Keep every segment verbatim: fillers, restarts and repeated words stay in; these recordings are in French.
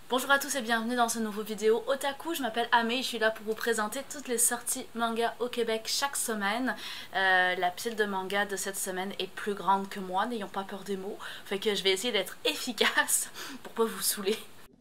Bonjour à tous et bienvenue dans ce nouveau vidéo Otaku. Je m'appelle Ame et je suis là pour vous présenter toutes les sorties manga au Québec chaque semaine. Euh, la pile de manga de cette semaine est plus grande que moi, n'ayons pas peur des mots. Fait que je vais essayer d'être efficace pour pas vous saouler.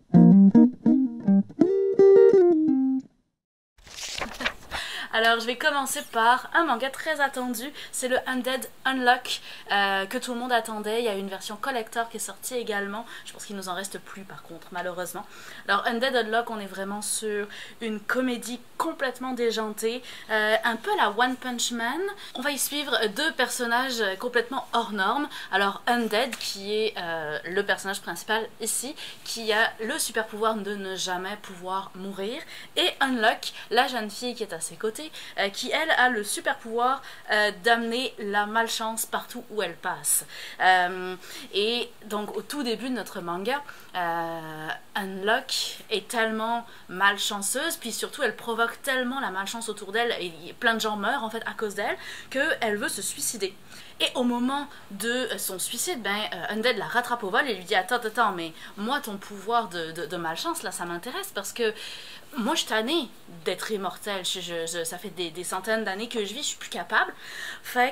Alors je vais commencer par un manga très attendu, c'est le Undead Unluck euh, que tout le monde attendait. Il y a une version collector qui est sortie également, je pense qu'il nous en reste plus par contre malheureusement. Alors Undead Unluck, on est vraiment sur une comédie complètement déjantée, euh, un peu à la One Punch Man. On va y suivre deux personnages complètement hors normes. Alors Undead qui est euh, le personnage principal ici, qui a le super pouvoir de ne jamais pouvoir mourir, et Unluck, la jeune fille qui est à ses côtés, Euh, qui elle a le super pouvoir euh, d'amener la malchance partout où elle passe. Euh, et donc au tout début de notre manga, euh, Unluck est tellement malchanceuse, puis surtout elle provoque tellement la malchance autour d'elle, et plein de gens meurent en fait à cause d'elle, qu'elle veut se suicider. Et au moment de son suicide, ben, euh, Undead la rattrape au vol et lui dit « Attends, attends, mais moi, ton pouvoir de, de, de malchance, là, ça m'intéresse parce que moi, je suis tannée d'être immortelle. Je, je, je, ça fait des, des centaines d'années que je vis, je suis plus capable. Fait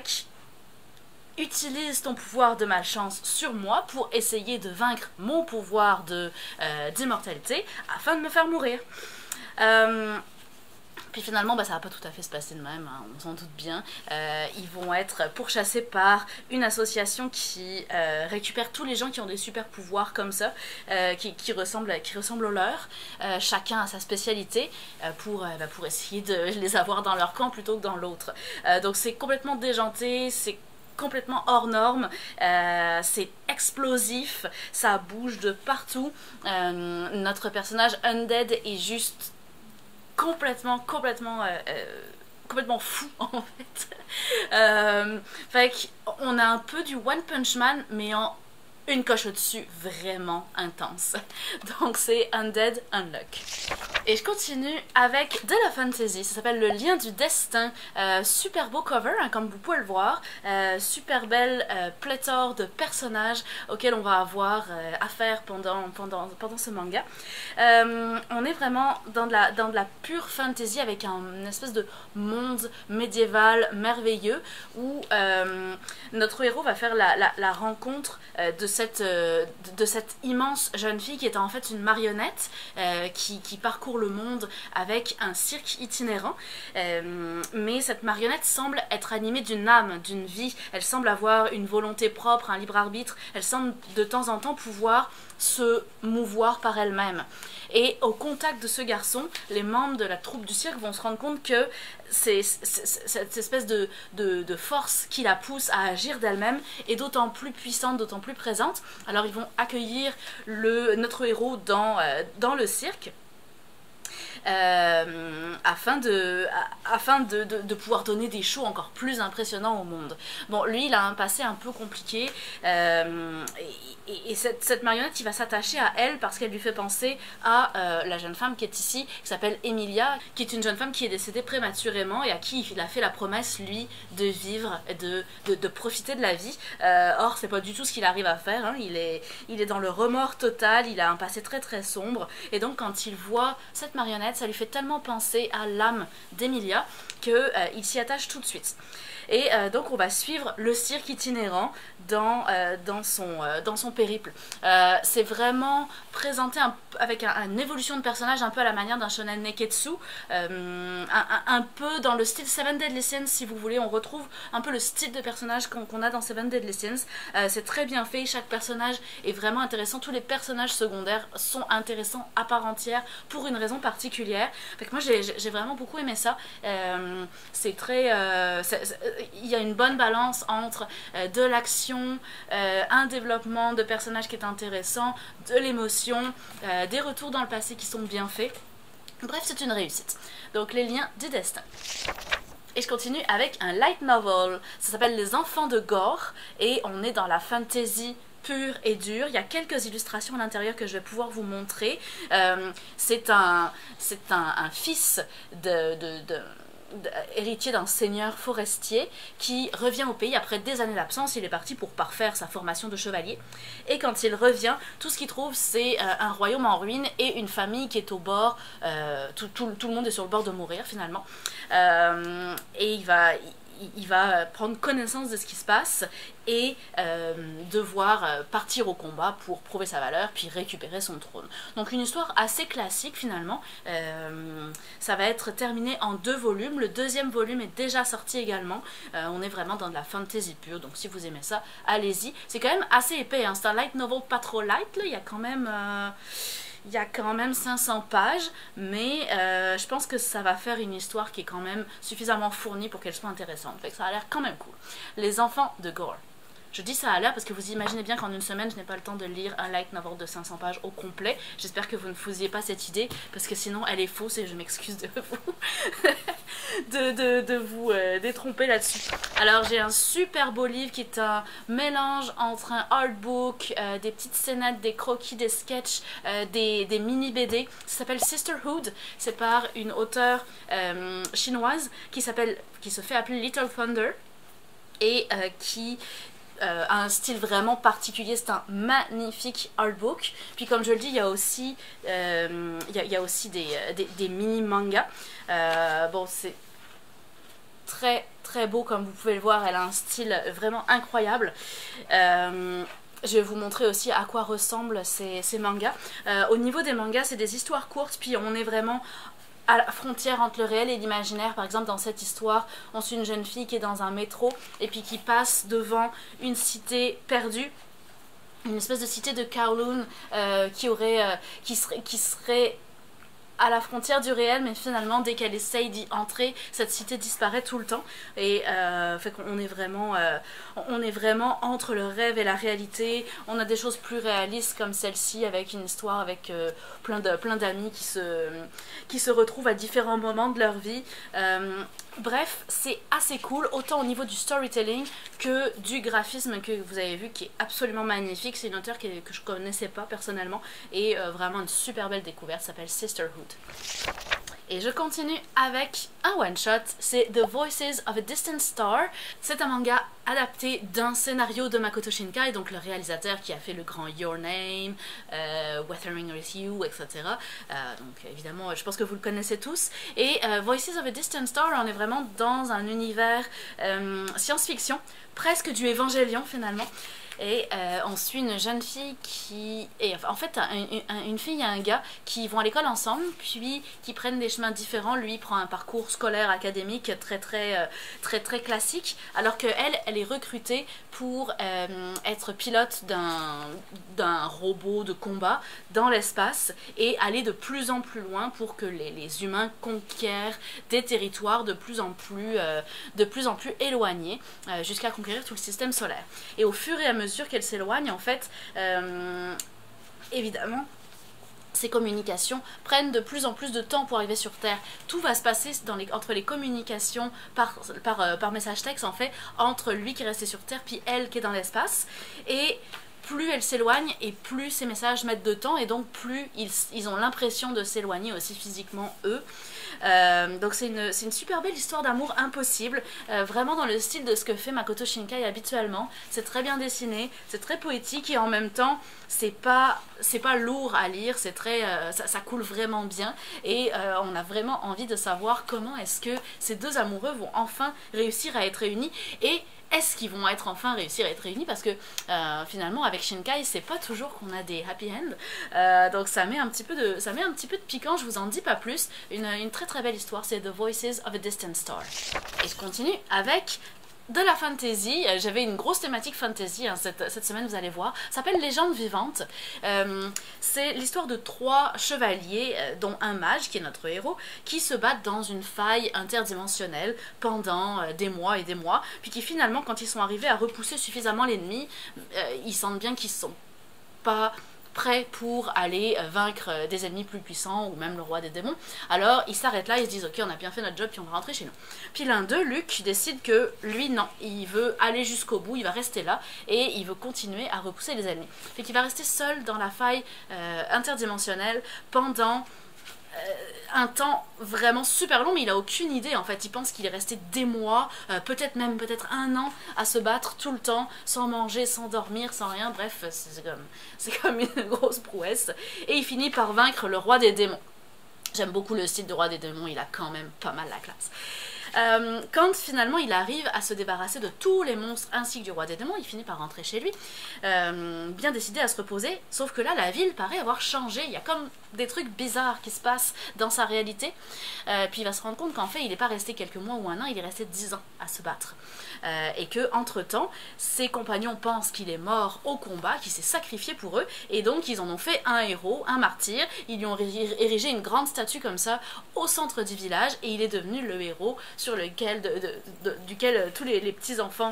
que, utilise ton pouvoir de malchance sur moi pour essayer de vaincre mon pouvoir de, euh, d'immortalité afin de me faire mourir. Euh, » Puis finalement, bah, ça va pas tout à fait se passer de même, hein, on s'en doute bien. Euh, ils vont être pourchassés par une association qui euh, récupère tous les gens qui ont des super pouvoirs comme ça, euh, qui, qui, ressemblent, qui ressemblent aux leurs. Euh, chacun a sa spécialité euh, pour, euh, bah, pour essayer de les avoir dans leur camp plutôt que dans l'autre. Euh, donc c'est complètement déjanté, c'est complètement hors norme, euh, c'est explosif, ça bouge de partout. Euh, notre personnage Undead est juste complètement, complètement, euh, euh, complètement fou en fait. euh, fait qu'on a un peu du One Punch Man, mais en une coche au-dessus, vraiment intense. Donc c'est Undead Unluck. Et je continue avec de la fantasy, ça s'appelle Le Lien du Destin. Euh, super beau cover, hein, comme vous pouvez le voir. Euh, super belle euh, pléthore de personnages auxquels on va avoir euh, affaire pendant, pendant, pendant ce manga. Euh, on est vraiment dans de, la, dans de la pure fantasy avec un, une espèce de monde médiéval merveilleux où euh, notre héros va faire la, la, la rencontre euh, de Cette, euh, de cette immense jeune fille qui est en fait une marionnette euh, qui, qui parcourt le monde avec un cirque itinérant, euh, mais cette marionnette semble être animée d'une âme, d'une vie. Elle semble avoir une volonté propre, un libre arbitre. Elle semble de temps en temps pouvoir se mouvoir par elle-même. Et au contact de ce garçon, les membres de la troupe du cirque vont se rendre compte que c'est cette espèce de, de, de force qui la pousse à agir d'elle-même est d'autant plus puissante, d'autant plus présente. Alors ils vont accueillir le, notre héros dans, euh, dans le cirque. Euh, afin, de, afin de, de, de pouvoir donner des shows encore plus impressionnants au monde. Bon, lui, il a un passé un peu compliqué, euh, et, et, et cette, cette marionnette, il va s'attacher à elle parce qu'elle lui fait penser à euh, la jeune femme qui est ici, qui s'appelle Emilia, qui est une jeune femme qui est décédée prématurément et à qui il a fait la promesse, lui, de vivre, de, de, de profiter de la vie. Euh, or, c'est pas du tout ce qu'il arrive à faire, hein. il, est, il est dans le remords total, il a un passé très très sombre, et donc quand il voit cette marionnette, ça lui fait tellement penser à l'âme d'Emilia qu'il euh, s'y attache tout de suite. Et euh, donc on va suivre le cirque itinérant dans, euh, dans, son, euh, dans son périple. Euh, c'est vraiment présenté un, avec un, une évolution de personnage un peu à la manière d'un shonen neketsu, euh, un, un, un peu dans le style Seven Deadly Sins si vous voulez. On retrouve un peu le style de personnage qu'on qu'on a dans Seven Deadly Sins. Euh, c'est très bien fait, chaque personnage est vraiment intéressant, tous les personnages secondaires sont intéressants à part entière pour une raison particulière. Fait que moi j'ai vraiment beaucoup aimé ça. Euh, c'est très... Euh, c'est, c'est, il y a une bonne balance entre euh, de l'action, euh, un développement de personnages qui est intéressant, de l'émotion, euh, des retours dans le passé qui sont bien faits. Bref, c'est une réussite. Donc les liens du destin. Et je continue avec un light novel. Ça s'appelle Les Enfants de Gore et on est dans la fantasy pure et dure. Il y a quelques illustrations à l'intérieur que je vais pouvoir vous montrer. Euh, c'est un, c'est un, un fils de... de, de héritier d'un seigneur forestier qui revient au pays après des années d'absence. Il est parti pour parfaire sa formation de chevalier. Et quand il revient, tout ce qu'il trouve, c'est euh, un royaume en ruine et une famille qui est au bord, euh, tout, tout, tout le monde est sur le bord de mourir finalement. Euh, et il va... il va prendre connaissance de ce qui se passe et euh, devoir partir au combat pour prouver sa valeur puis récupérer son trône. Donc une histoire assez classique finalement. Euh, ça va être terminé en deux volumes. Le deuxième volume est déjà sorti également. Euh, on est vraiment dans de la fantasy pure, donc si vous aimez ça, allez-y. C'est quand même assez épais, hein. C'est un light novel pas trop light, là. Il y a quand même... Euh... Il y a quand même cinq cents pages, mais euh, je pense que ça va faire une histoire qui est quand même suffisamment fournie pour qu'elle soit intéressante. Fait que ça a l'air quand même cool. Les enfants de Gore. Je dis ça à l'air parce que vous imaginez bien qu'en une semaine, je n'ai pas le temps de lire un light novel de cinq cents pages au complet. J'espère que vous ne faisiez pas cette idée, parce que sinon elle est fausse et je m'excuse de vous, de, de, de vous euh, détromper là-dessus. Alors j'ai un super beau livre qui est un mélange entre un artbook, euh, des petites scénettes, des croquis, des sketchs, euh, des, des mini B D. Ça s'appelle Sisterhood. C'est par une auteure euh, chinoise qui s'appelle, qui se fait appeler Little Thunder et euh, qui... Euh, a un style vraiment particulier. C'est un magnifique artbook. Puis comme je le dis, il y a aussi, euh, il y a, il y a aussi des, des, des mini mangas. Euh, bon, c'est très très beau comme vous pouvez le voir. Elle a un style vraiment incroyable. Euh, Je vais vous montrer aussi à quoi ressemblent ces, ces mangas. Euh, au niveau des mangas, c'est des histoires courtes, puis on est vraiment à la frontière entre le réel et l'imaginaire. Par exemple, dans cette histoire, on suit une jeune fille qui est dans un métro et puis qui passe devant une cité perdue, une espèce de cité de Kowloon euh, qui aurait, euh, qui serait, qui serait à la frontière du réel, mais finalement dès qu'elle essaye d'y entrer, cette cité disparaît tout le temps. Et euh, fait qu'on est vraiment euh, on est vraiment entre le rêve et la réalité. On a des choses plus réalistes comme celle-ci, avec une histoire avec euh, plein de plein d'amis qui se qui se retrouvent à différents moments de leur vie. Euh, Bref, c'est assez cool, autant au niveau du storytelling que du graphisme que vous avez vu qui est absolument magnifique. C'est une auteure que, que je connaissais pas personnellement et euh, vraiment une super belle découverte, ça s'appelle Sisterhood. Et je continue avec un one-shot, c'est The Voices of a Distant Star. C'est un manga adapté d'un scénario de Makoto Shinkai, donc le réalisateur qui a fait le grand Your Name, euh, Weathering with You, et cetera. Euh, donc évidemment, je pense que vous le connaissez tous. Et euh, Voices of a Distant Star, on est vraiment dans un univers euh, science-fiction, presque du Évangélion finalement. Et euh, on suit une jeune fille qui... Et, en fait, un, un, une fille et un gars qui vont à l'école ensemble, puis qui prennent des chemins différents. Lui prend un parcours scolaire, académique très très, euh, très, très classique, alors qu'elle, elle est recrutée pour euh, être pilote d'un robot de combat dans l'espace et aller de plus en plus loin pour que les, les humains conquièrent des territoires de plus en plus, euh, de plus, en plus éloignés, euh, jusqu'à conquérir tout le système solaire. Et au fur et à mesure qu'elle s'éloigne, en fait, euh, évidemment, ces communications prennent de plus en plus de temps pour arriver sur Terre. Tout va se passer dans les, entre les communications par, par, euh, par message texte, en fait, entre lui qui est resté sur Terre, puis elle qui est dans l'espace. Et plus elle s'éloigne, et plus ces messages mettent de temps, et donc plus ils, ils ont l'impression de s'éloigner aussi physiquement, eux. Euh, donc c'est une, une super belle histoire d'amour impossible, euh, vraiment dans le style de ce que fait Makoto Shinkai habituellement. C'est très bien dessiné, c'est très poétique et en même temps c'est pas, c'est pas lourd à lire, c'est très, euh, ça, ça coule vraiment bien et euh, on a vraiment envie de savoir comment est-ce que ces deux amoureux vont enfin réussir à être réunis et est-ce qu'ils vont être enfin réussir à être réunis, parce que euh, finalement avec Shinkai c'est pas toujours qu'on a des happy ends, euh, donc ça met un petit peu de ça met un petit peu de piquant. Je vous en dis pas plus. Une, une très très belle histoire, c'est The Voices of a Distant Star. Et je continue avec de la fantasy. J'avais une grosse thématique fantasy hein, cette, cette semaine, vous allez voir. Ça s'appelle Légende vivante. Euh, c'est l'histoire de trois chevaliers, euh, dont un mage, qui est notre héros, qui se battent dans une faille interdimensionnelle pendant euh, des mois et des mois, puis qui finalement, quand ils sont arrivés à repousser suffisamment l'ennemi, euh, ils sentent bien qu'ils sont pas prêts pour aller vaincre des ennemis plus puissants ou même le roi des démons. Alors ils s'arrêtent là, ils se disent ok, on a bien fait notre job puis on va rentrer chez nous. Puis l'un d'eux, Luc, décide que lui non, il veut aller jusqu'au bout, il va rester là et il veut continuer à repousser les ennemis. Fait qu'il va rester seul dans la faille euh, interdimensionnelle pendant un temps vraiment super long, mais il a aucune idée en fait. Il pense qu'il est resté des mois, euh, peut-être même peut-être un an à se battre tout le temps, sans manger, sans dormir, sans rien. Bref, c'est comme, c'est comme une grosse prouesse. Et il finit par vaincre le roi des démons. J'aime beaucoup le style de roi des démons, il a quand même pas mal la classe. Euh, quand finalement il arrive à se débarrasser de tous les monstres ainsi que du roi des démons, il finit par rentrer chez lui, euh, bien décidé à se reposer, sauf que là la ville paraît avoir changé, il y a comme des trucs bizarres qui se passent dans sa réalité, euh, puis il va se rendre compte qu'en fait il n'est pas resté quelques mois ou un an, il est resté dix ans à se battre, euh, et que entre temps ses compagnons pensent qu'il est mort au combat, qu'il s'est sacrifié pour eux, et donc ils en ont fait un héros, un martyr, ils lui ont érigé une grande statue comme ça au centre du village, et il est devenu le héros sur lequel, de, de, de, duquel tous les, les petits enfants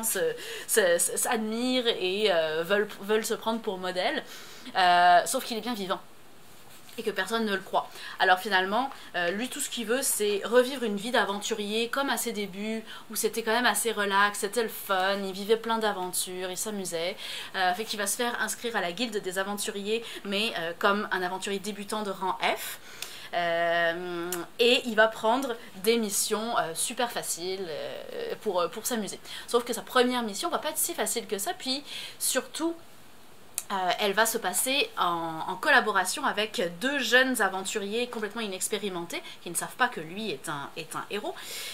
s'admirent et euh, veulent, veulent se prendre pour modèle, euh, sauf qu'il est bien vivant et que personne ne le croit. Alors finalement, euh, lui tout ce qu'il veut c'est revivre une vie d'aventurier comme à ses débuts, où c'était quand même assez relax, c'était le fun, il vivait plein d'aventures, il s'amusait, euh, fait qu'il va se faire inscrire à la guilde des aventuriers, mais euh, comme un aventurier débutant de rang F. Euh, et il va prendre des missions euh, super faciles euh, pour, pour s'amuser. Sauf que sa première mission va pas être si facile que ça, puis surtout Euh, elle va se passer en, en collaboration avec deux jeunes aventuriers complètement inexpérimentés qui ne savent pas que lui est un, est un héros,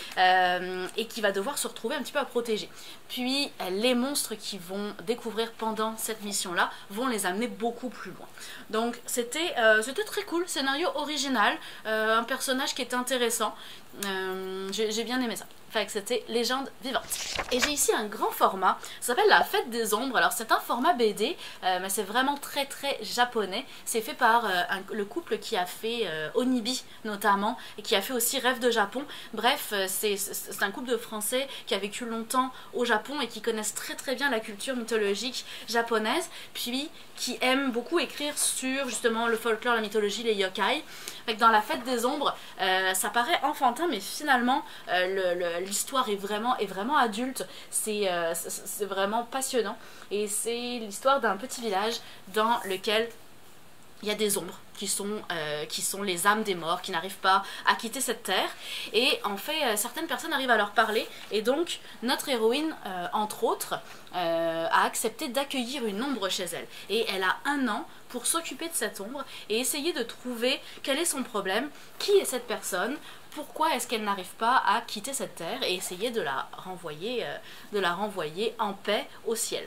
euh, et qui va devoir se retrouver un petit peu à protéger. Puis euh, les monstres qu'ils vont découvrir pendant cette mission là vont les amener beaucoup plus loin. Donc c'était euh, c'était très cool, scénario original, euh, un personnage qui est intéressant, euh, j'ai bien aimé ça. Fait que c'était Légende vivante. Et j'ai ici un grand format, ça s'appelle La Fête des Ombres. Alors c'est un format B D, euh, mais c'est vraiment très très japonais. C'est fait par euh, un, le couple qui a fait euh, Onibi notamment, et qui a fait aussi Rêve de Japon. Bref, euh, c'est un couple de Français qui a vécu longtemps au Japon et qui connaissent très très bien la culture mythologique japonaise, puis qui aiment beaucoup écrire sur justement le folklore, la mythologie, les yokai. Fait que dans La Fête des Ombres, euh, ça paraît enfantin, mais finalement euh, l'histoire est vraiment, est vraiment adulte. C'est euh, vraiment passionnant. Et c'est l'histoire d'un petit village dans lequel il y a des ombres qui sont, euh, qui sont les âmes des morts, qui n'arrivent pas à quitter cette terre. Et en fait, euh, certaines personnes arrivent à leur parler. Et donc, notre héroïne, euh, entre autres, euh, a accepté d'accueillir une ombre chez elle. Et elle a un an pour s'occuper de cette ombre et essayer de trouver quel est son problème, qui est cette personne, pourquoi est-ce qu'elle n'arrive pas à quitter cette terre, et essayer de la renvoyer, euh, de la renvoyer en paix au ciel.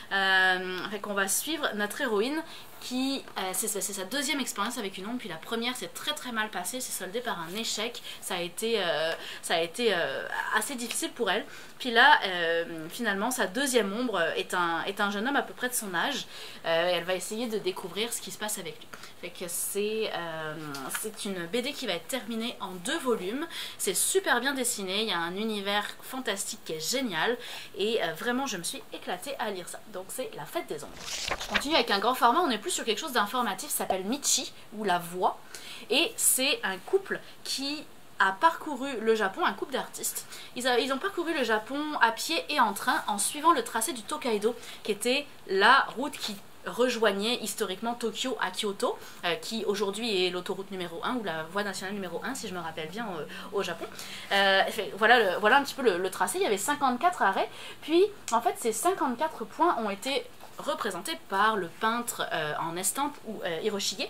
Euh, fait qu'on va suivre notre héroïne qui, euh, c'est sa deuxième expérience avec une ombre, puis la première s'est très très mal passée, c'est soldé par un échec, ça a été, euh, ça a été euh, assez difficile pour elle. Puis là, euh, finalement, sa deuxième ombre est un, est un jeune homme à peu près de son âge, euh, et elle va essayer de découvrir ce qui se passe avec lui. Fait que c'est euh, c'est une B D qui va être terminée en deux volumes, c'est super bien dessiné, il y a un univers fantastique qui est génial, et euh, vraiment je me suis éclatée à lire ça. Donc c'est La Fête des Ombres. Je continue avec un grand format, on est plus sur quelque chose d'informatif, ça s'appelle Michi, ou La Voix, et c'est un couple qui a parcouru le Japon, un couple d'artistes. Ils, ils ont parcouru le Japon à pied et en train en suivant le tracé du Tokaido, qui était la route qui rejoignait historiquement Tokyo à Kyoto, euh, qui aujourd'hui est l'autoroute numéro un, ou la voie nationale numéro un, si je me rappelle bien, euh, au Japon. Euh, voilà, le, voilà un petit peu le, le tracé, il y avait cinquante-quatre arrêts, puis en fait ces cinquante-quatre points ont été représentés par le peintre euh, en estampe, ou euh, Hiroshige.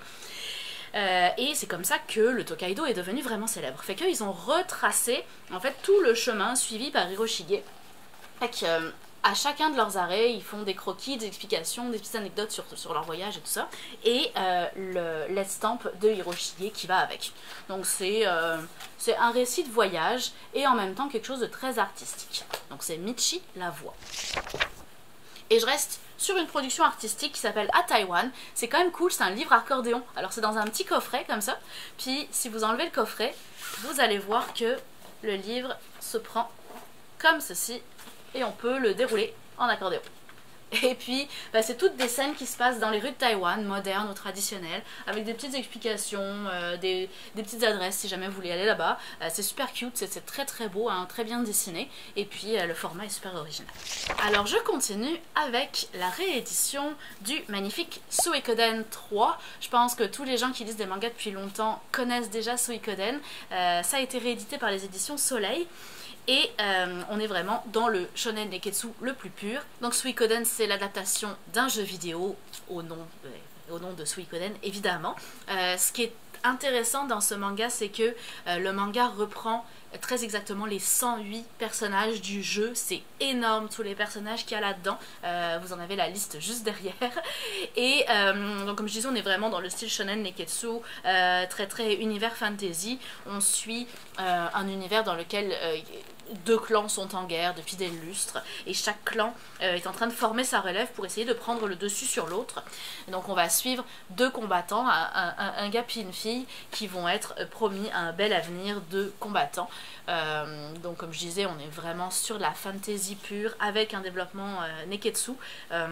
Euh, et c'est comme ça que le Tokaido est devenu vraiment célèbre. Fait qu'ils ont retracé en fait tout le chemin suivi par Hiroshige. Fait que, euh, à chacun de leurs arrêts, ils font des croquis, des explications, des petites anecdotes sur, sur leur voyage et tout ça. Et euh, l'estampe de Hiroshige qui va avec. Donc c'est euh, c'est un récit de voyage et en même temps quelque chose de très artistique. Donc c'est Michi, La Voix. Et je reste sur une production artistique qui s'appelle À Taïwan. C'est quand même cool, c'est un livre accordéon. Alors c'est dans un petit coffret comme ça. Puis si vous enlevez le coffret, vous allez voir que le livre se prend comme ceci. Et on peut le dérouler en accordéon. Et puis, bah, c'est toutes des scènes qui se passent dans les rues de Taïwan, modernes ou traditionnelles, avec des petites explications, euh, des, des petites adresses si jamais vous voulez aller là-bas. Euh, c'est super cute, c'est très très beau, hein, très bien dessiné, et puis euh, le format est super original. Alors je continue avec la réédition du magnifique Suikoden trois. Je pense que tous les gens qui lisent des mangas depuis longtemps connaissent déjà Suikoden. Euh, ça a été réédité par les éditions Soleil. Et euh, on est vraiment dans le shonen neketsu le plus pur. Donc Suikoden, c'est l'adaptation d'un jeu vidéo au nom, euh, au nom de Suikoden, évidemment. Euh, ce qui est intéressant dans ce manga, c'est que euh, le manga reprend très exactement les cent huit personnages du jeu. C'est énorme tous les personnages qu'il y a là-dedans. Euh, vous en avez la liste juste derrière. Et euh, donc comme je disais, on est vraiment dans le style shonen neketsu, euh, très très univers fantasy. On suit euh, un univers dans lequel euh, deux clans sont en guerre depuis des lustres et chaque clan euh, est en train de former sa relève pour essayer de prendre le dessus sur l'autre. Donc on va suivre deux combattants, un, un, un gars et une fille, qui vont être promis à un bel avenir de combattants. Euh, donc comme je disais, on est vraiment sur de la fantasy pure avec un développement euh, neketsu. Euh,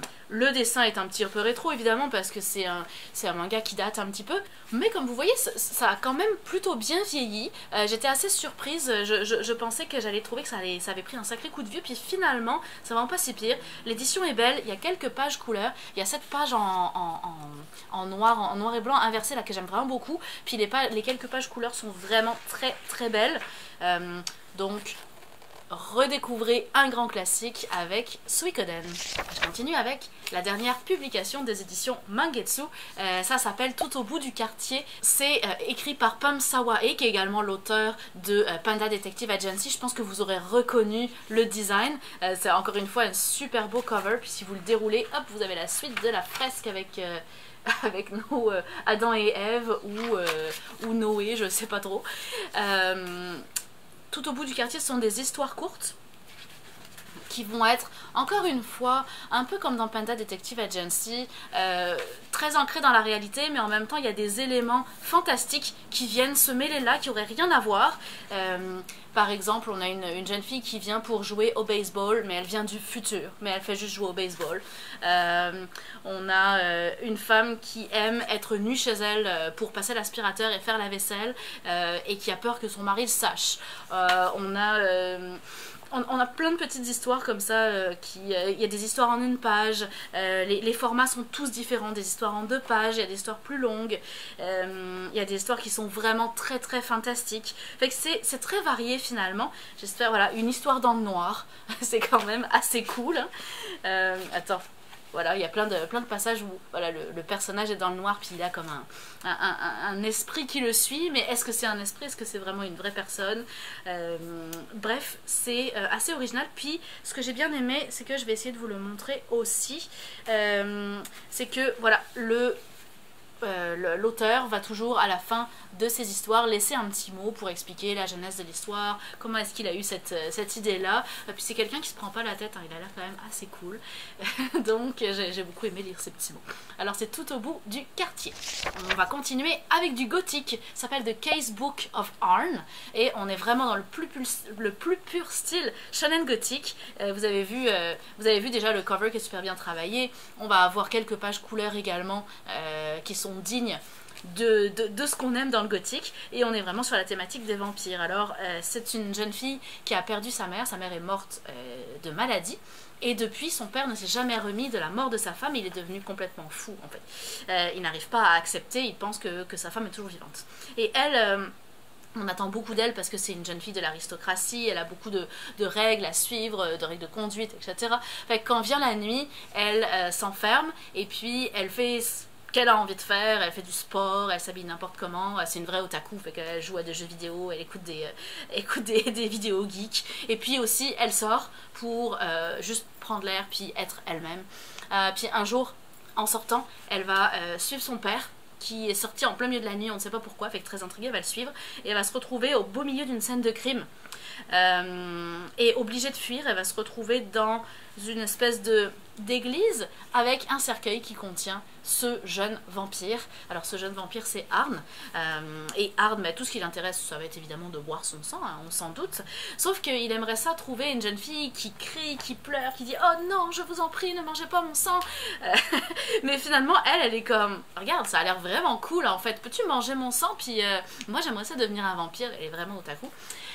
le dessin est un petit peu rétro évidemment parce que c'est un, c'est un manga qui date un petit peu, mais comme vous voyez ça, ça a quand même plutôt bien vieilli. Euh, j'étais assez surprise, je, je, je pensais que j'allais trouver que ça, allait, ça avait pris un sacré coup de vieux, puis finalement c'est vraiment pas si pire. L'édition est belle, il y a quelques pages couleurs, il y a cette page en, en, en, en, noir, en noir et blanc inversé là que j'aime vraiment beaucoup, puis les, pages, les quelques pages couleurs sont vraiment très très belles. Euh, donc redécouvrez un grand classique avec Suikoden. Je continue avec la dernière publication des éditions Mangetsu. Euh, ça s'appelle Tout au bout du quartier. C'est euh, écrit par Pam Sawae, qui est également l'auteur de euh, Panda Detective Agency. Je pense que vous aurez reconnu le design. Euh, c'est encore une fois un super beau cover. Puis si vous le déroulez, hop, vous avez la suite de la fresque avec... Euh, avec nos euh, Adam et Ève ou, euh, ou Noé, je sais pas trop. Euh, tout au bout du quartier, ce sont des histoires courtes qui vont être, encore une fois, un peu comme dans Panda Detective Agency, euh, très ancrés dans la réalité, mais en même temps, il y a des éléments fantastiques qui viennent se mêler là, qui n'auraient rien à voir. Euh, par exemple, on a une, une jeune fille qui vient pour jouer au baseball, mais elle vient du futur, mais elle fait juste jouer au baseball. Euh, on a euh, une femme qui aime être nue chez elle pour passer l'aspirateur et faire la vaisselle, euh, et qui a peur que son mari le sache. Euh, on a... Euh, On, on a plein de petites histoires comme ça, euh, qui, euh, il y a des histoires en une page, euh, les, les formats sont tous différents, des histoires en deux pages, il y a des histoires plus longues, euh, il y a des histoires qui sont vraiment très très fantastiques. Fait que c'est très varié finalement. J'espère, voilà, une histoire dans le noir, c'est quand même assez cool. Hein. Euh, attends. Voilà, il y a plein de, plein de passages où voilà, le, le personnage est dans le noir, puis il a comme un, un, un, un esprit qui le suit, mais est-ce que c'est un esprit, est-ce que c'est vraiment une vraie personne? euh, Bref, c'est euh, assez original. Puis ce que j'ai bien aimé, c'est que je vais essayer de vous le montrer aussi, euh, c'est que voilà, le... Euh, l'auteur va toujours à la fin de ses histoires laisser un petit mot pour expliquer la genèse de l'histoire, comment est-ce qu'il a eu cette, cette idée là. Et puis c'est quelqu'un qui se prend pas la tête, hein, il a l'air quand même assez cool. Donc j'ai beaucoup aimé lire ces petits mots. Alors c'est Tout au bout du quartier. On va continuer avec du gothique, ça s'appelle The Case Book of Arn, et on est vraiment dans le plus, plus, le plus pur style shonen gothique. Euh, vous, avez vu, euh, vous avez vu déjà le cover qui est super bien travaillé. On va avoir quelques pages couleurs également euh, qui sont dignes de, de, de ce qu'on aime dans le gothique, et on est vraiment sur la thématique des vampires. Alors euh, c'est une jeune fille qui a perdu sa mère, sa mère est morte euh, de maladie, et depuis son père ne s'est jamais remis de la mort de sa femme, il est devenu complètement fou en fait. Euh, il n'arrive pas à accepter, il pense que, que sa femme est toujours vivante. Et elle... Euh, on attend beaucoup d'elle parce que c'est une jeune fille de l'aristocratie, elle a beaucoup de, de règles à suivre, de règles de conduite, et cetera. Fait que quand vient la nuit, elle euh, s'enferme et puis elle fait ce qu'elle a envie de faire, elle fait du sport, elle s'habille n'importe comment, c'est une vraie otaku, fait qu'elle joue à des jeux vidéo, elle écoute des, euh, écoute des, des vidéos geeks, et puis aussi elle sort pour euh, juste prendre l'air puis être elle-même. Euh, puis un jour, en sortant, elle va euh, suivre son père, qui est sorti en plein milieu de la nuit, on ne sait pas pourquoi, fait que très intriguée, elle va le suivre, et elle va se retrouver au beau milieu d'une scène de crime. Euh, et obligée de fuir, elle va se retrouver dans une espèce de d'église avec un cercueil qui contient ce jeune vampire. Alors ce jeune vampire c'est Arn, euh, et Arn, bah, tout ce qui l'intéresse ça va être évidemment de boire son sang, hein, on s'en doute, sauf qu'il aimerait ça trouver une jeune fille qui crie, qui pleure, qui dit oh non je vous en prie ne mangez pas mon sang, euh, mais finalement elle, elle est comme regarde ça a l'air vraiment cool en fait, peux-tu manger mon sang, puis euh, moi j'aimerais ça devenir un vampire, elle est vraiment otaku.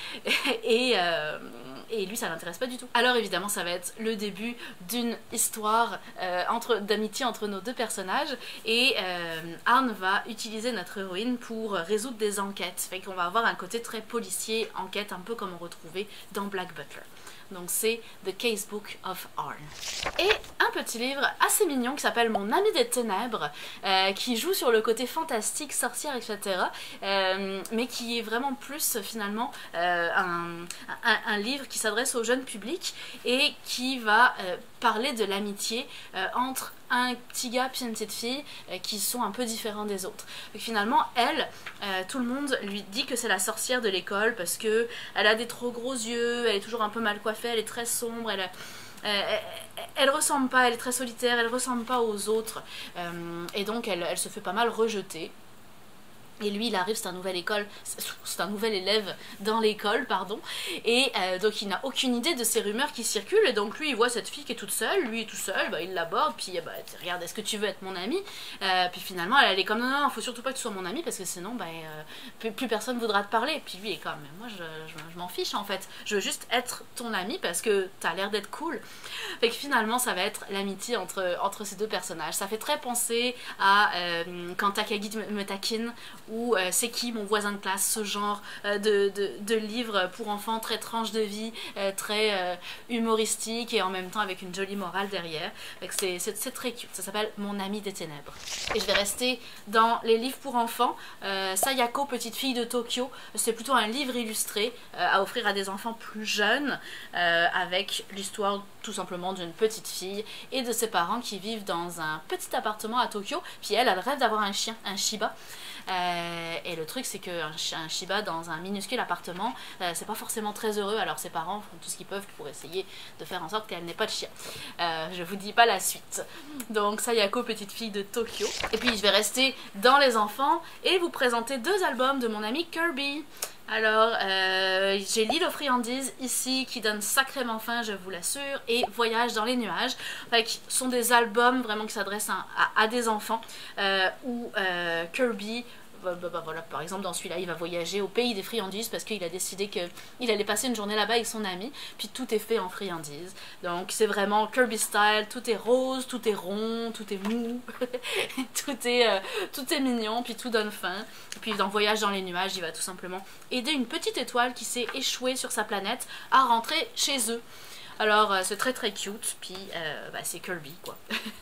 Et, euh, et lui ça l'intéresse pas du tout. Alors évidemment ça va être le début d'une histoire euh, entre d'amitié entre nos deux personnages, et euh, Arn va utiliser notre héroïne pour résoudre des enquêtes, fait qu'on va avoir un côté très policier, enquête un peu comme on retrouvait dans Black Butler. Donc c'est The Casebook of Arn. Et un petit livre assez mignon qui s'appelle Mon ami des ténèbres, euh, qui joue sur le côté fantastique, sorcière, et cetera. Euh, mais qui est vraiment plus finalement euh, un, un, un livre qui s'adresse au jeune public et qui va euh, parler de l'amitié euh, entre un petit gars puis une petite fille euh, qui sont un peu différents des autres. Donc, finalement, elle, euh, tout le monde lui dit que c'est la sorcière de l'école parce que elle a des trop gros yeux, elle est toujours un peu mal coiffée, elle est très sombre, elle, euh, elle, elle ressemble pas, elle est très solitaire, elle ressemble pas aux autres, euh, et donc elle, elle se fait pas mal rejeter. Et lui il arrive, c'est un nouvel école, c'est un nouvel élève dans l'école, pardon, et euh, donc il n'a aucune idée de ces rumeurs qui circulent, et donc lui il voit cette fille qui est toute seule, lui est tout seul, bah, il l'aborde, puis bah, regarde, est-ce que tu veux être mon ami, euh, puis finalement elle, elle est comme non non, faut surtout pas que tu sois mon ami parce que sinon bah, euh, plus, plus personne voudra te parler, puis lui est comme moi je, je, je m'en fiche en fait, je veux juste être ton ami parce que t'as l'air d'être cool. Fait que finalement ça va être l'amitié entre, entre ces deux personnages, ça fait très penser à euh, quand Takagi me taquine, ou euh, C'est qui mon voisin de classe, ce genre euh, de, de, de livre pour enfants très tranche de vie, euh, très euh, humoristique et en même temps avec une jolie morale derrière. C'est très cute, ça s'appelle Mon ami des ténèbres. Et je vais rester dans les livres pour enfants. euh, Sayako, petite fille de Tokyo, c'est plutôt un livre illustré euh, à offrir à des enfants plus jeunes, euh, avec l'histoire tout simplement d'une petite fille et de ses parents qui vivent dans un petit appartement à Tokyo, puis elle, elle rêve d'avoir un chien, un Shiba. Euh, et le truc c'est qu'un un Shiba dans un minuscule appartement, euh, c'est pas forcément très heureux, alors ses parents font tout ce qu'ils peuvent pour essayer de faire en sorte qu'elle n'ait pas de chien. Euh, je vous dis pas la suite. Donc Sayako, petite fille de Tokyo. Et puis je vais rester dans les enfants et vous présenter deux albums de mon ami Kirby. Alors, euh, j'ai L'île aux friandises ici qui donne sacrément faim, je vous l'assure, et Voyage dans les nuages. Fait que ce sont des albums vraiment qui s'adressent à, à, à des enfants euh, où euh, Kirby, bah, bah, bah, voilà, par exemple dans celui-là, il va voyager au pays des friandises parce qu'il a décidé qu'il allait passer une journée là-bas avec son ami, puis tout est fait en friandises. Donc c'est vraiment Kirby style, tout est rose, tout est rond, tout est mou, tout, est, euh, tout est mignon, puis tout donne faim. Et puis dans Voyage dans les nuages, il va tout simplement aider une petite étoile qui s'est échouée sur sa planète à rentrer chez eux. Alors euh, c'est très très cute, puis euh, bah, c'est Kirby quoi.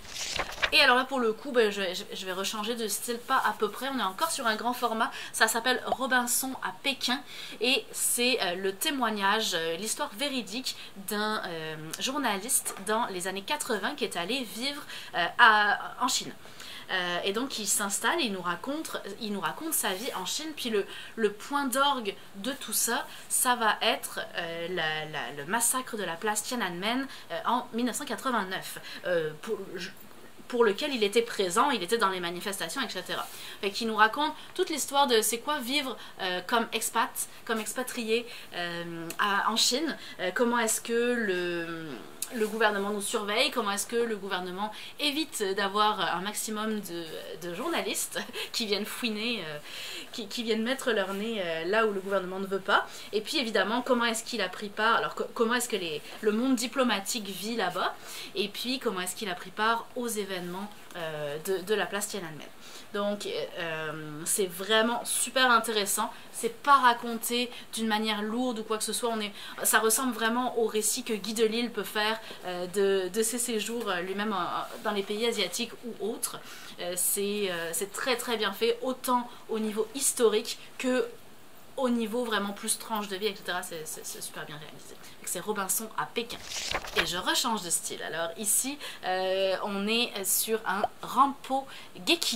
Et alors là pour le coup, bah, je, je vais rechanger de style pas à peu près, on est encore sur un grand format, ça s'appelle Robinson à Pékin, et c'est euh, le témoignage, euh, l'histoire véridique d'un euh, journaliste dans les années quatre-vingt qui est allé vivre euh, à, en Chine. Euh, et donc il s'installe et il nous raconte, il nous raconte sa vie en Chine, puis le, le point d'orgue de tout ça, ça va être euh, la, la, le massacre de la place Tiananmen euh, en mille neuf cent quatre-vingt-neuf, euh, pour, pour lequel il était présent, il était dans les manifestations, et cetera. Fait qu'il nous raconte toute l'histoire de c'est quoi vivre euh, comme expat, comme expatrié euh, à, en Chine, euh, comment est-ce que le... le gouvernement nous surveille, comment est-ce que le gouvernement évite d'avoir un maximum de, de journalistes qui viennent fouiner, euh, qui, qui viennent mettre leur nez euh, là où le gouvernement ne veut pas. Et puis évidemment, comment est-ce qu'il a pris part, alors co comment est-ce que les, le monde diplomatique vit là-bas, et puis comment est-ce qu'il a pris part aux événements euh, de, de la place Tiananmen. Donc euh, c'est vraiment super intéressant, c'est pas raconté d'une manière lourde ou quoi que ce soit, on est, ça ressemble vraiment au récit que Guy Delisle peut faire euh, de, de ses séjours euh, lui-même euh, dans les pays asiatiques ou autres. Euh, c'est euh, très très bien fait, autant au niveau historique que au niveau vraiment plus tranche de vie, et cetera. C'est super bien réalisé. C'est Robinson à Pékin. Et je rechange de style. Alors ici, euh, on est sur un Rampo Gekiga.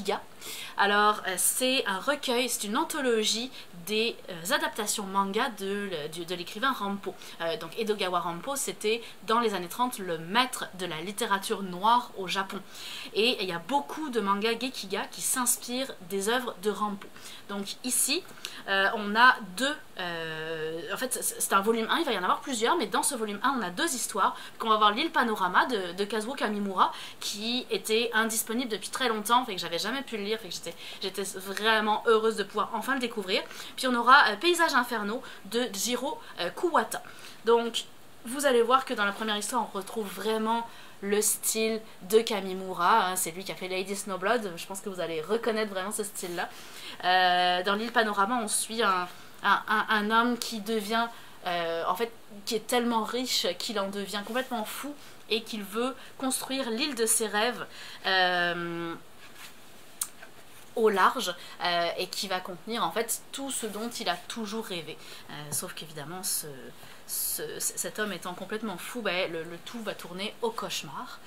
Alors euh, c'est un recueil, c'est une anthologie des euh, adaptations manga de, de, de l'écrivain Rampo. Euh, donc Edogawa Rampo, c'était dans les années trente le maître de la littérature noire au Japon. Et il y a beaucoup de mangas Gekiga qui s'inspirent des œuvres de Rampo. Donc ici, euh, on a deux... Euh, en fait, c'est un volume un, il va y en avoir plusieurs, mais dans ce volume un, on a deux histoires. On va voir l'île Panorama de, de Kazuo Kamimura, qui était indisponible depuis très longtemps, fait que j'avais jamais pu le lire, fait que j'étais vraiment heureuse de pouvoir enfin le découvrir. Puis on aura euh, Paysages infernaux de Jiro euh, Kuwata. Donc, vous allez voir que dans la première histoire, on retrouve vraiment le style de Kamimura, hein, c'est lui qui a fait Lady Snowblood, je pense que vous allez reconnaître vraiment ce style-là. Euh, dans l'île Panorama, on suit un, un, un, un homme qui devient, euh, en fait, qui est tellement riche qu'il en devient complètement fou et qu'il veut construire l'île de ses rêves euh, au large euh, et qui va contenir en fait tout ce dont il a toujours rêvé. Euh, sauf qu'évidemment, ce... Ce, cet homme étant complètement fou, ben, le, le tout va tourner au cauchemar.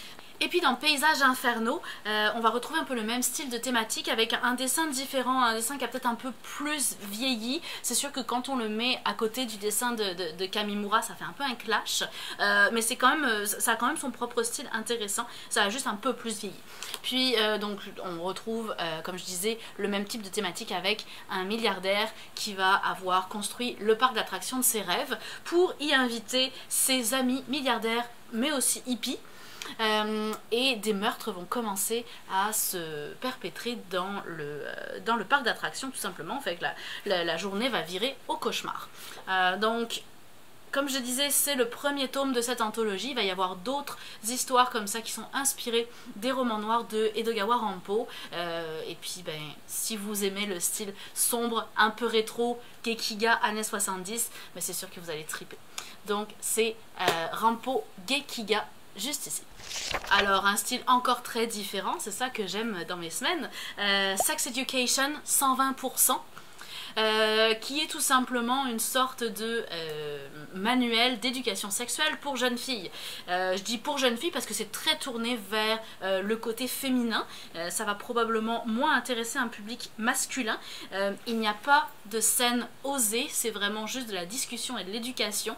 Et puis dans Paysages infernaux, euh, on va retrouver un peu le même style de thématique avec un dessin différent, un dessin qui a peut-être un peu plus vieilli. C'est sûr que quand on le met à côté du dessin de, de, de Kamimura, ça fait un peu un clash, euh, mais c'est quand même, ça a quand même son propre style intéressant, ça a juste un peu plus vieilli. Puis euh, donc on retrouve, euh, comme je disais, le même type de thématique avec un milliardaire qui va avoir construit le parc d'attractions de ses rêves pour y inviter ses amis milliardaires mais aussi hippies. Euh, et des meurtres vont commencer à se perpétrer dans le, euh, dans le parc d'attractions tout simplement, fait que la, la, la journée va virer au cauchemar. Euh, donc comme je disais, c'est le premier tome de cette anthologie. Il va y avoir d'autres histoires comme ça qui sont inspirées des romans noirs de Edogawa Rampo. Euh, et puis, ben, si vous aimez le style sombre, un peu rétro, Gekiga années soixante-dix, ben, c'est sûr que vous allez triper. Donc, c'est euh, Rampo Gekiga juste ici. Alors, un style encore très différent, c'est ça que j'aime dans mes semaines. Euh, Sex Education, cent vingt pour cent. Euh, qui est tout simplement une sorte de euh, manuel d'éducation sexuelle pour jeunes filles. Euh, je dis pour jeunes filles parce que c'est très tourné vers euh, le côté féminin. Euh, ça va probablement moins intéresser un public masculin. Euh, il n'y a pas de scène osée, c'est vraiment juste de la discussion et de l'éducation.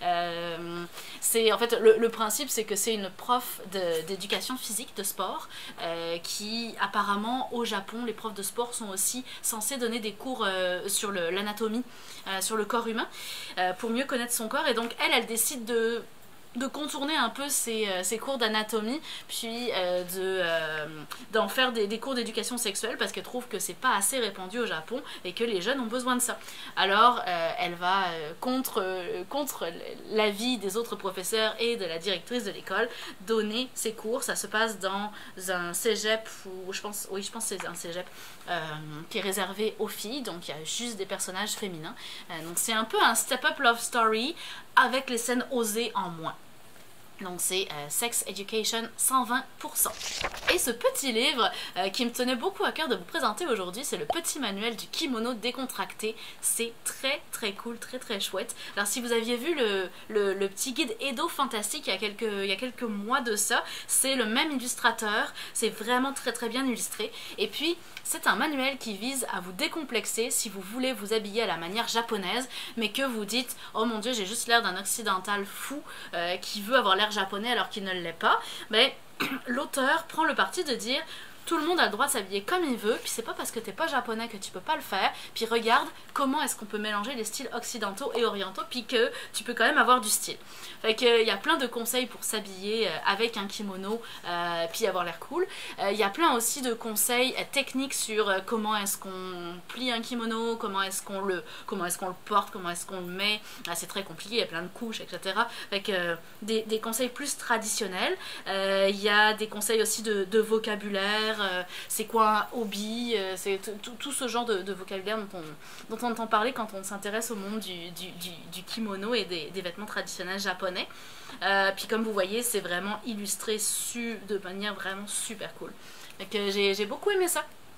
Euh, c'est en fait le, le principe, c'est que c'est une prof d'éducation physique, de sport, euh, qui apparemment au Japon, les profs de sport sont aussi censés donner des cours euh, sur l'anatomie, euh, sur le corps humain, euh, pour mieux connaître son corps. Et donc elle, elle décide de, de contourner un peu ses, euh, ses cours d'anatomie, puis euh, de, euh, d'en faire des, des cours d'éducation sexuelle, parce qu'elle trouve que c'est pas assez répandu au Japon et que les jeunes ont besoin de ça. Alors euh, elle va euh, contre, euh, contre l'avis des autres professeurs et de la directrice de l'école donner ses cours. Ça se passe dans un cégep, où je pense, oui je pense que c'est un cégep euh, qui est réservé aux filles, donc il y a juste des personnages féminins. Euh, donc c'est un peu un step-up love story avec les scènes osées en moins. Donc c'est euh, Sex Education cent vingt pour cent. Et ce petit livre euh, qui me tenait beaucoup à cœur de vous présenter aujourd'hui, c'est le petit manuel du kimono décontracté. C'est très très cool, très très chouette. Alors si vous aviez vu le, le, le petit guide Edo Fantastique il y a quelques, il y a quelques mois de ça, c'est le même illustrateur, c'est vraiment très très bien illustré. Et puis c'est un manuel qui vise à vous décomplexer si vous voulez vous habiller à la manière japonaise, mais que vous dites « Oh mon dieu, j'ai juste l'air d'un occidental fou euh, qui veut avoir l'air japonais alors qu'il ne l'est pas », mais l'auteur prend le parti de dire tout le monde a le droit de s'habiller comme il veut, puis c'est pas parce que t'es pas japonais que tu peux pas le faire, puis regarde comment est-ce qu'on peut mélanger les styles occidentaux et orientaux, puis que tu peux quand même avoir du style. Fait que il y a plein de conseils pour s'habiller avec un kimono, euh, puis avoir l'air cool. Il euh, y a plein aussi de conseils euh, techniques sur euh, comment est-ce qu'on plie un kimono, comment est-ce qu'on le, comment est-ce qu'on le porte, comment est-ce qu'on le met. Ah, c'est très compliqué, il y a plein de couches, et cetera. Fait que euh, des, des conseils plus traditionnels. Il euh, y a des conseils aussi de, de vocabulaire. Euh, c'est quoi un hobby, euh, c'est tout ce genre de, de vocabulaire dont on, dont on entend parler quand on s'intéresse au monde du, du, du, du kimono et des, des vêtements traditionnels japonais. Euh, puis comme vous voyez, c'est vraiment illustré su, de manière vraiment super cool. Donc euh, j'ai beaucoup aimé ça.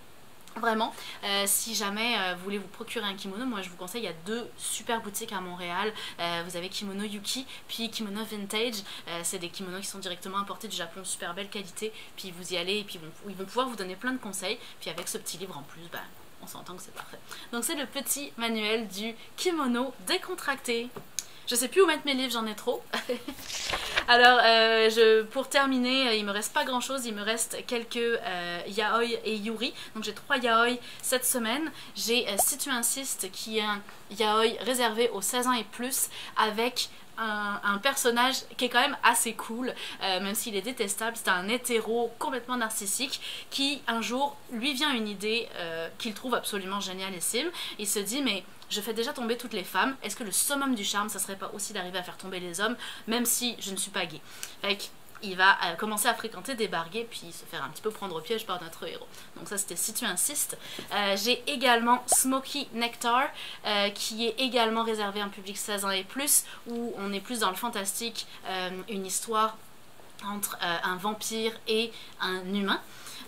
Vraiment, euh, si jamais euh, vous voulez vous procurer un kimono, moi je vous conseille, il y a deux super boutiques à Montréal. Euh, vous avez Kimono Yuki, puis Kimono Vintage. Euh, c'est des kimonos qui sont directement importés du Japon, super belle qualité. Puis vous y allez et puis bon, ils vont pouvoir vous donner plein de conseils. Puis avec ce petit livre en plus, bah, on s'entend que c'est parfait. Donc c'est le petit manuel du kimono décontracté. Je sais plus où mettre mes livres, j'en ai trop. Alors, euh, je, pour terminer, il me reste pas grand chose, il me reste quelques euh, yaoi et yuri. Donc j'ai trois yaoi cette semaine. J'ai euh, Si tu insistes, qui est un yaoi réservé aux seize ans et plus, avec un, un personnage qui est quand même assez cool, euh, même s'il est détestable. C'est un hétéro complètement narcissique qui, un jour, lui vient une idée euh, qu'il trouve absolument génialissime. Il se dit, mais je fais déjà tomber toutes les femmes, est-ce que le summum du charme, ça serait pas aussi d'arriver à faire tomber les hommes, même si je ne suis pas gay? Fait il va euh, commencer à fréquenter des bars gays, puis se faire un petit peu prendre au piège par notre héros. Donc ça c'était Si tu insistes. Euh, J'ai également Smoky Nectar, euh, qui est également réservé à un public seize ans et plus, où on est plus dans le fantastique, euh, une histoire entre euh, un vampire et un humain,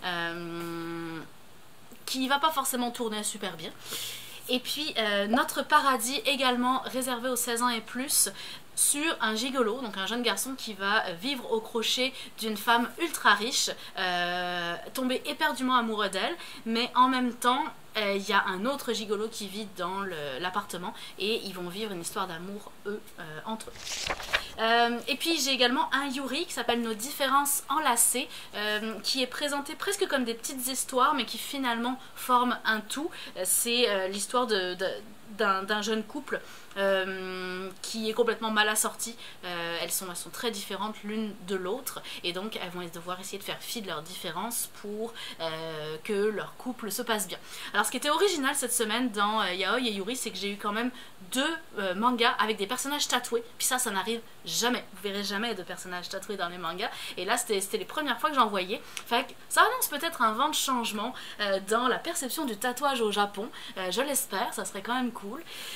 euh, qui va pas forcément tourner super bien. Et puis euh, Notre Paradis, également réservé aux seize ans et plus, sur un gigolo, donc un jeune garçon qui va vivre au crochet d'une femme ultra riche, euh, tomber éperdument amoureux d'elle, mais en même temps il euh, y a un autre gigolo qui vit dans l'appartement et ils vont vivre une histoire d'amour eux euh, entre eux. Euh, et puis j'ai également un yuri qui s'appelle Nos différences enlacées, euh, qui est présenté presque comme des petites histoires mais qui finalement forment un tout. C'est euh, l'histoire de, de d'un jeune couple euh, qui est complètement mal assorti. Euh, elles, sont, elles sont très différentes l'une de l'autre et donc elles vont devoir essayer de faire fi de leurs différences pour euh, que leur couple se passe bien. Alors ce qui était original cette semaine dans euh, Yaoi et Yuri, c'est que j'ai eu quand même deux euh, mangas avec des personnages tatoués, puis ça, ça n'arrive jamais. Vous verrez jamais de personnages tatoués dans les mangas et là c'était les premières fois que j'en voyais. Fait que ça annonce peut-être un vent de changement euh, dans la perception du tatouage au Japon. Euh, je l'espère, ça serait quand même cool.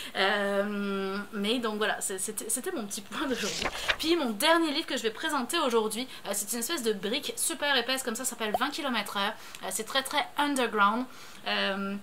Euh, mais donc voilà, c'était mon petit point d'aujourd'hui. Puis mon dernier livre que je vais présenter aujourd'hui, euh, c'est une espèce de brique super épaisse comme ça, ça s'appelle vingt kilomètres heure. Euh, c'est très très underground. Euh,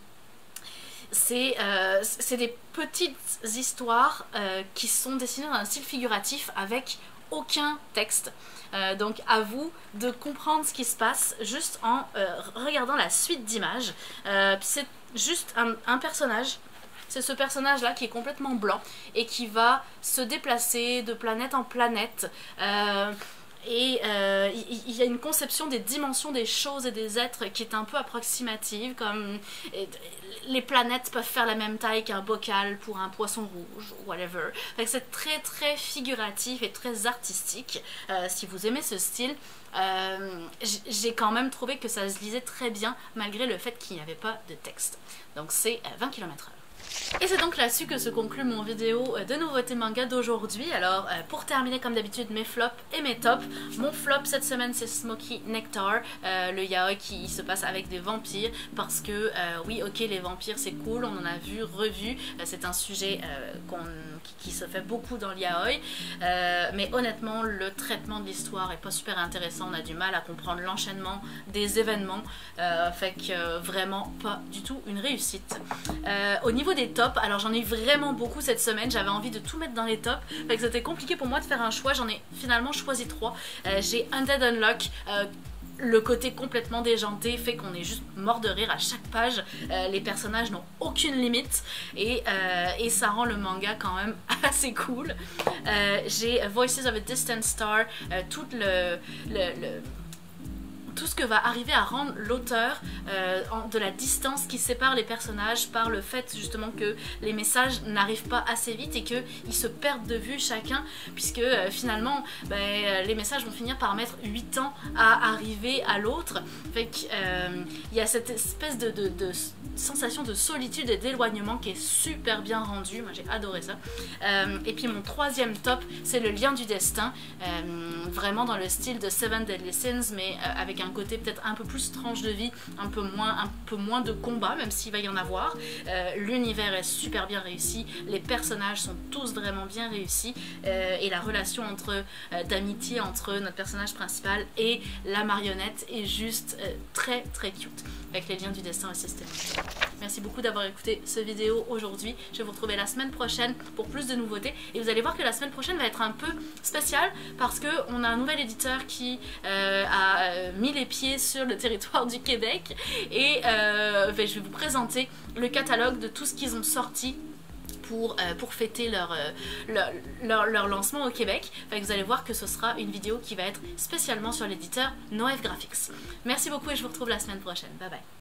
C'est euh, des petites histoires euh, qui sont dessinées dans un style figuratif avec aucun texte. Euh, donc à vous de comprendre ce qui se passe juste en euh, regardant la suite d'images. Euh, c'est juste un, un personnage. C'est ce personnage-là qui est complètement blanc et qui va se déplacer de planète en planète. Euh, Et euh, il, il y a une conception des dimensions des choses et des êtres qui est un peu approximative, comme et, les planètes peuvent faire la même taille qu'un bocal pour un poisson rouge, whatever. C'est très très figuratif et très artistique. Euh, si vous aimez ce style, euh, j'ai quand même trouvé que ça se lisait très bien malgré le fait qu'il n'y avait pas de texte. Donc c'est vingt kilomètres heure. Et c'est donc là-dessus que se conclut mon vidéo de nouveautés manga d'aujourd'hui. Alors euh, pour terminer comme d'habitude mes flops et mes tops, mon flop cette semaine c'est Smoky Nectar, euh, le yaoi qui se passe avec des vampires parce que euh, oui ok les vampires c'est cool, on en a vu, revu, euh, c'est un sujet euh, qu'on, qui, qui se fait beaucoup dans le yaoi, euh, mais honnêtement le traitement de l'histoire est pas super intéressant, on a du mal à comprendre l'enchaînement des événements, euh, fait que euh, vraiment pas du tout une réussite. Euh, au niveau des tops, alors j'en ai vraiment beaucoup cette semaine, j'avais envie de tout mettre dans les tops, fait que c'était compliqué pour moi de faire un choix, j'en ai finalement choisi trois. Euh, j'ai Undead Unluck, euh, le côté complètement déjanté fait qu'on est juste mort de rire à chaque page, euh, les personnages n'ont aucune limite et, euh, et ça rend le manga quand même assez cool. Euh, j'ai Voices of a Distant Star, euh, tout le... le, le tout ce que va arriver à rendre l'auteur euh, de la distance qui sépare les personnages par le fait justement que les messages n'arrivent pas assez vite et qu'ils se perdent de vue chacun, puisque euh, finalement ben, les messages vont finir par mettre huit ans à arriver à l'autre. Fait qu'il euh, y a cette espèce de, de, de sensation de solitude et d'éloignement qui est super bien rendue, moi j'ai adoré ça. Euh, et puis mon troisième top, c'est Le Lien du Destin, euh, vraiment dans le style de Seven Deadly Sins, mais euh, avec un côté peut-être un peu plus tranche de vie, un peu moins, un peu moins de combat, même s'il va y en avoir. Euh, l'univers est super bien réussi, les personnages sont tous vraiment bien réussis, euh, et la relation entre euh, d'amitié entre notre personnage principal et la marionnette est juste euh, très très cute, avec les liens du destin aussi. C'était Merci beaucoup d'avoir écouté cette vidéo aujourd'hui. Je vais vous retrouver la semaine prochaine pour plus de nouveautés. Et vous allez voir que la semaine prochaine va être un peu spéciale parce qu'on a un nouvel éditeur qui euh, a euh, mis les pieds sur le territoire du Québec. Et euh, ben, je vais vous présenter le catalogue de tout ce qu'ils ont sorti Pour, euh, pour fêter leur, euh, leur, leur, leur lancement au Québec. Enfin, vous allez voir que ce sera une vidéo qui va être spécialement sur l'éditeur NoF Graphics. Merci beaucoup et je vous retrouve la semaine prochaine. Bye bye.